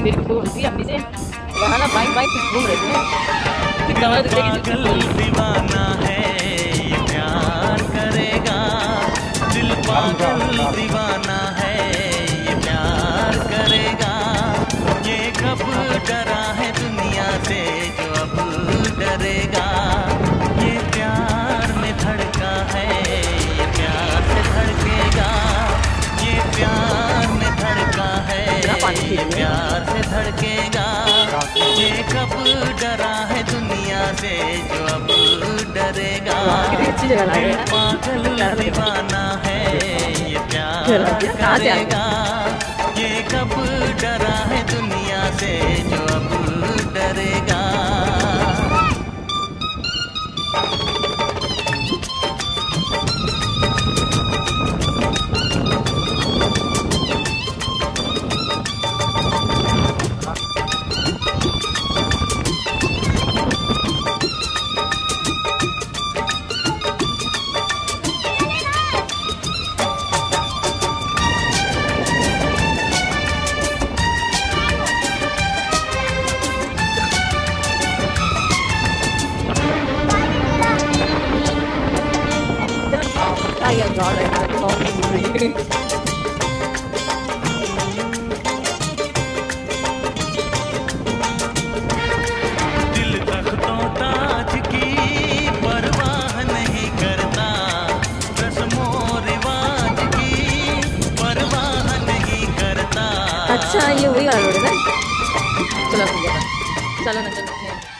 मेरी खुशबू होती है अपनी से वहाँ ना बाइक बाइक घूम रहे थे कमर पागल दीवाना है ये प्यार करेगा, दिल पागल दीवाना है ये प्यार करेगा। ये कब डरा है दुनिया से जो अब डरेगा, ये प्यार में धड़का है ये प्यार से धड़केगा, ये प्यार में धड़का है ये प्यार से धड़केगा। ये कब डरा है दुनिया से जो अब डरेगा, पागल दीवाना है ये प्यार करेगा। ये कब डरा है दुनिया से जो अब डरेगा। दिल तख्तों ताज की परवाह नहीं करता, रस्मों रिवाज की परवाह नहीं करता। अच्छा ये वही गाना है ना। चलो चलो ना चलो।